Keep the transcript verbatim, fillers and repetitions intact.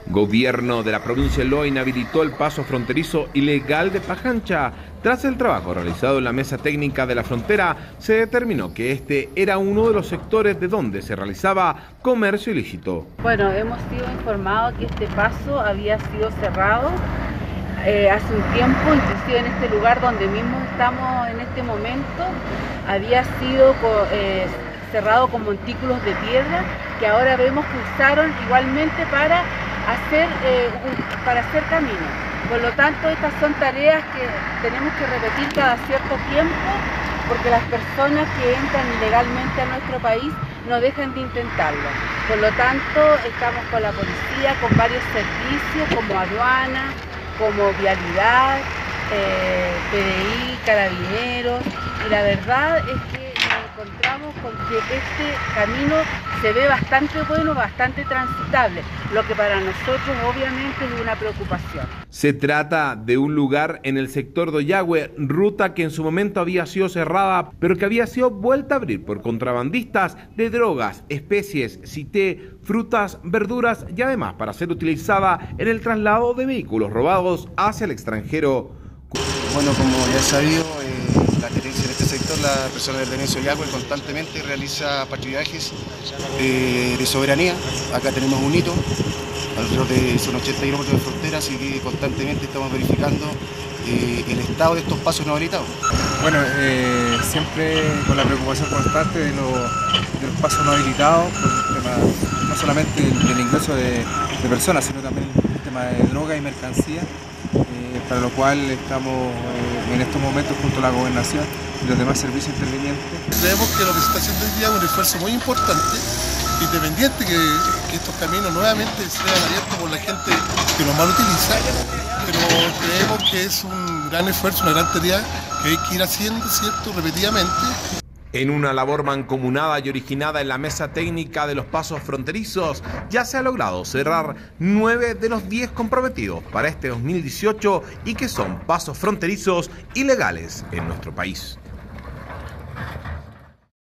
Gobierno de la provincia de Loa inhabilitó el paso fronterizo ilegal de Pajancha. Tras el trabajo realizado en la mesa técnica de la frontera, se determinó que este era uno de los sectores de donde se realizaba comercio ilícito. Bueno, hemos sido informados que este paso había sido cerrado eh, hace un tiempo, inclusive en este lugar donde mismo estamos en este momento, había sido eh, cerrado con montículos de piedra que ahora vemos que usaron igualmente para hacer, eh, un, para hacer camino. Por lo tanto, estas son tareas que tenemos que repetir cada cierto tiempo porque las personas que entran ilegalmente a nuestro país no dejan de intentarlo. Por lo tanto, estamos con la policía, con varios servicios como aduana, como vialidad, eh, P D I, carabineros, y la verdad es que nos encontramos con que este camino se ve bastante bueno, bastante transitable, lo que para nosotros obviamente es una preocupación. Se trata de un lugar en el sector de Ollagüe, ruta que en su momento había sido cerrada, pero que había sido vuelta a abrir por contrabandistas de drogas, especies, cité, frutas, verduras y además para ser utilizada en el traslado de vehículos robados hacia el extranjero. Bueno, como ya es sabido, eh, la gerencia en este sector, la persona del Tenencia Ollagüe, constantemente realiza patrullajes de, de soberanía. Acá tenemos un hito, alrededor de son ochenta kilómetros de frontera, así que constantemente estamos verificando eh, el estado de estos pasos no habilitados. Bueno, eh, siempre con la preocupación constante de, lo, de los pasos no habilitados, por el tema no solamente del, del ingreso de, de personas, sino también el tema de droga y mercancía. Eh, para lo cual estamos eh, en estos momentos junto a la gobernación y los demás servicios intervinientes. Creemos que lo que se está haciendo hoy día es un esfuerzo muy importante, independiente que, que estos caminos nuevamente sean abiertos por la gente que los mal utiliza, pero creemos que es un gran esfuerzo, una gran tarea que hay que ir haciendo, ¿cierto?, repetidamente. En una labor mancomunada y originada en la mesa técnica de los pasos fronterizos, ya se ha logrado cerrar nueve de los diez comprometidos para este dos mil dieciocho y que son pasos fronterizos ilegales en nuestro país.